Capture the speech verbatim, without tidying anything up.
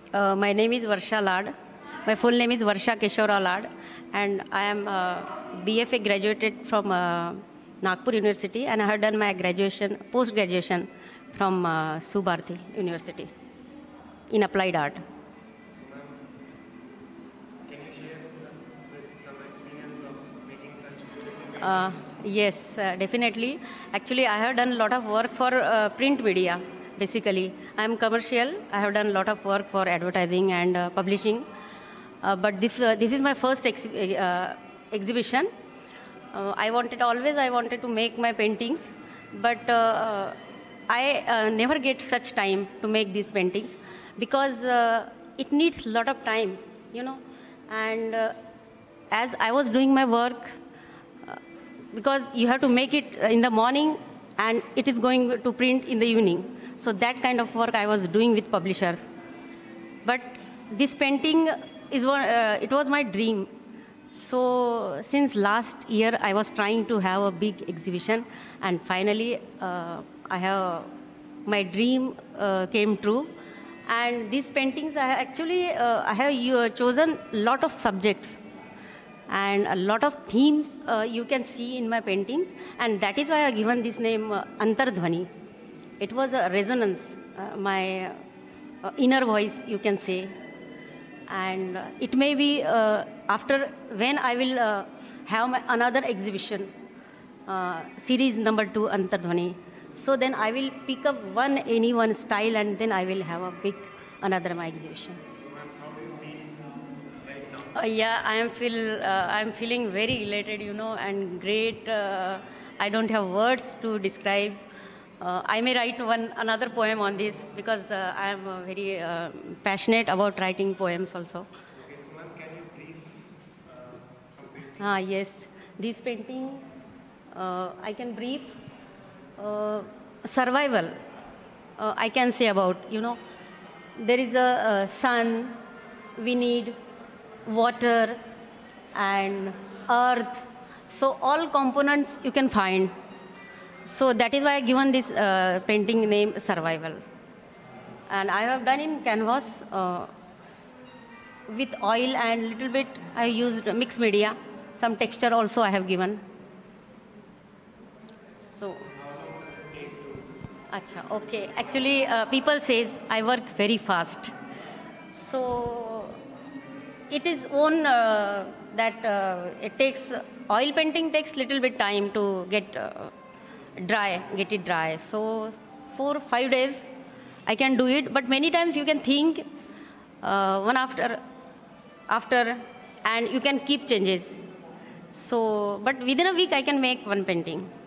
Uh, my name is Varsha Lad. My full name is Varsha Keshavrao Lad, and I am uh, B F A graduated from uh, Nagpur University, and I have done my graduation, post-graduation from uh, Stupa University in applied art. Can you share with us with some experience of making such beautiful Uh, yes, uh, definitely. Actually, I have done a lot of work for uh, print media. Basically, I am commercial. I have done a lot of work for advertising and uh, publishing. Uh, but this uh, this is my first ex uh, exhibition. Uh, I wanted always I wanted to make my paintings, but uh, I uh, never get such time to make these paintings because uh, it needs a lot of time, you know. And uh, as I was doing my work, because you have to make it in the morning and it is going to print in the evening. So that kind of work I was doing with publishers. But this painting is one, uh, it was my dream. So since last year I was trying to have a big exhibition, and finally uh, I have, my dream uh, came true. And these paintings, I actually uh, I have uh, chosen a lot of subjects and a lot of themes uh, you can see in my paintings, and that is why I have given this name uh, Antardhvani. It was a resonance, uh, my uh, inner voice, you can say. And uh, it may be uh, after when I will uh, have my another exhibition, uh, series number two, Antardhvani. So then I will pick up one, any one style, and then I will have a big, another my exhibition. Uh, yeah, I am feel uh, I am feeling very elated, you know, and great. Uh, I don't have words to describe. Uh, I may write one another poem on this because uh, I am uh, very uh, passionate about writing poems also. Okay, so ma'am, can you brief uh, some paintings? Ah, yes, these paintings uh, I can brief. Uh, survival. Uh, I can say about, you know, there is a, a sun. We need water and earth, so all components you can find. So that is why I given this uh, painting name Survival. And I have done in canvas uh, with oil and little bit I used mixed media, some texture also I have given. So Acha, okay, actually uh, people says I work very fast, so it is own uh, that uh, it takes, oil painting takes little bit time to get uh, dry, get it dry. So four, five days I can do it, but many times you can think uh, one after, after, and you can keep changes. So, but within a week I can make one painting.